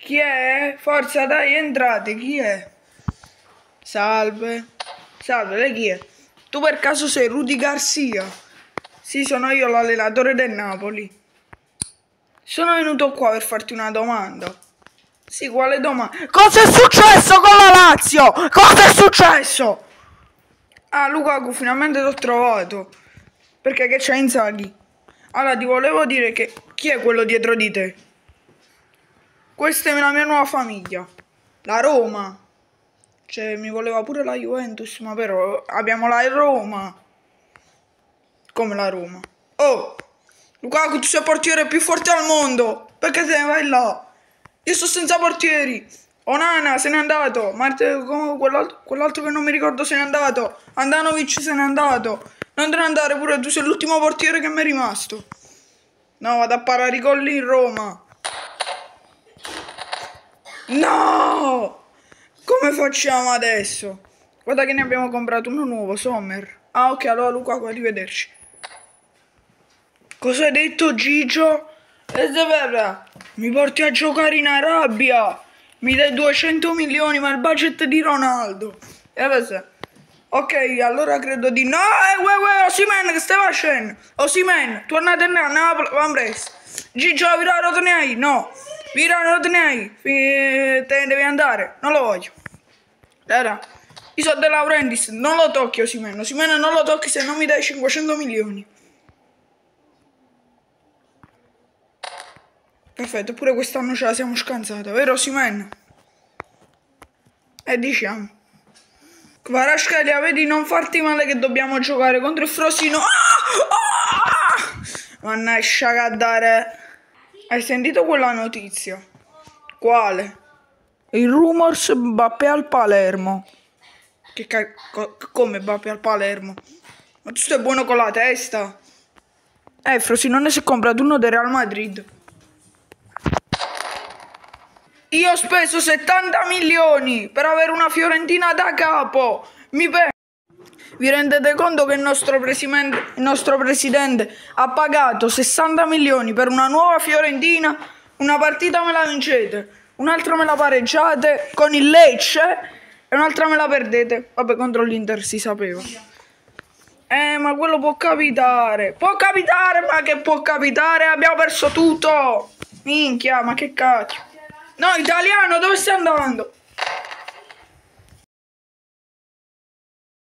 Chi è? Forza, dai, entrate, chi è? Salve. Salve, lei chi è? Tu per caso sei Rudy Garcia? Sì, sono io l'allenatore del Napoli. Sono venuto qua per farti una domanda. Sì, quale domanda? Cosa è successo con la Lazio? Cosa è successo? Ah, Lukaku, finalmente l'ho trovato. Perché che c'è Inzaghi? Allora, ti volevo dire che chi è quello dietro di te? Questa è la mia nuova famiglia. La Roma. Cioè, mi voleva pure la Juventus, ma però abbiamo la Roma. Come la Roma? Oh, Lukaku, tu sei il portiere più forte al mondo. Perché te ne vai là? Io sto senza portieri. Onana se n'è andato. Quell'altro che non mi ricordo se n'è andato. Andanovic se n'è andato. Non te ne andare pure, tu sei l'ultimo portiere che mi è rimasto. No, vado a parare i gol in Roma. No! Come facciamo adesso? Guarda che ne abbiamo comprato uno nuovo, Sommer. Ah, ok, allora Lukaku, arrivederci. Cosa hai detto, Gigio? Mi porti a giocare in Arabia. Mi dai 200 milioni, ma il budget di Ronaldo. Ok, allora credo di no. Osimhen, che stai facendo? Osimhen, tornate a Napoli, Van Bres. Gigio, Virano, te ne hai? No. Virano, te ne hai? Te ne devi andare. Non lo voglio. Era. I soldi della Laurentiis, non lo tocchi Osimhen. Osimhen non lo tocchi se non mi dai 500 milioni. Perfetto, pure quest'anno ce la siamo scansata, vero Osimhen? E diciamo. Kvaratskhelia, vedi, non farti male che dobbiamo giocare contro il Frosino. Mannaggia cadere. Hai sentito quella notizia? Quale? Il rumors Mbappé al Palermo. Come Mbappé al Palermo? Ma tu stai buono con la testa? Frosinone si è comprato uno del Real Madrid. Io ho speso 70 milioni per avere una Fiorentina da capo. Vi rendete conto che il nostro presidente ha pagato 60 milioni per una nuova Fiorentina? Una partita me la vincete, un'altra me la pareggiate con il Lecce e un'altra me la perdete. Vabbè, contro l'Inter si sapeva. Ma quello può capitare. Può capitare, ma che può capitare? Abbiamo perso tutto. Minchia, ma che cacchio. No, italiano, dove stai andando?